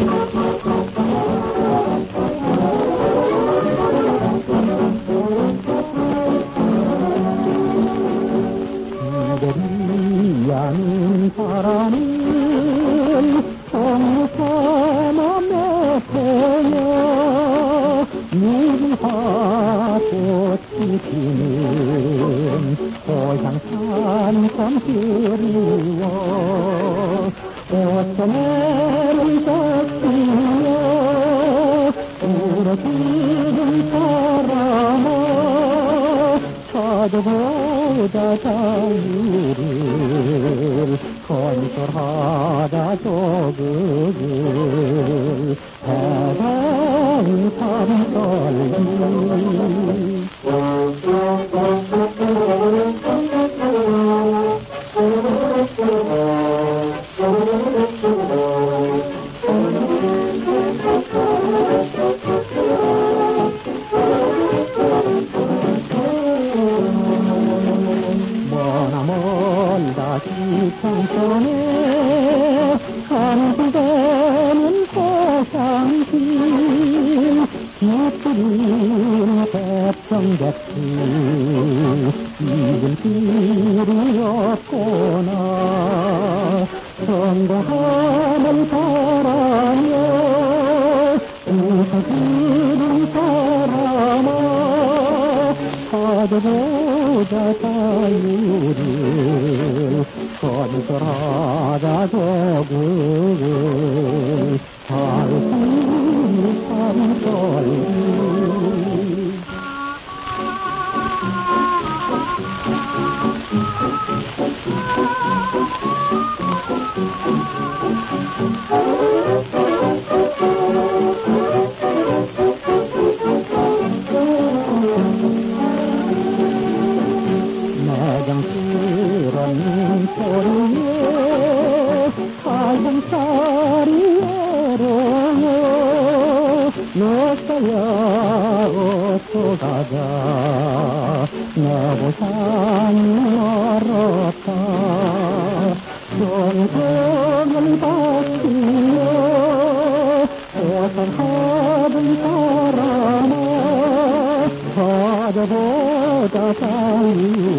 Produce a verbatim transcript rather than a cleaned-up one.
그들이 아닌 사람은 성삼아 맺혀요. 무화꽃이 피는 고향산 참 그리워. 어쩌면 졌으며 울어주는 사람아 찾아보자 자유를 건설하자 조국을 해방이 삼설리 지평선에 한국에는 고향길 기쁘린 백성같이 이은 길이 없구나. 성공하는 사람여 웃어주는 사람아 찾아보자 자유를 건설하자 조국을 살수있는 삼설리 내정스런 소리에 살금살이 외로워. 너서야 어떡하자 너보상이 멀었다. 전쟁을 바치며 고생하던 사람아 찾아보자 자유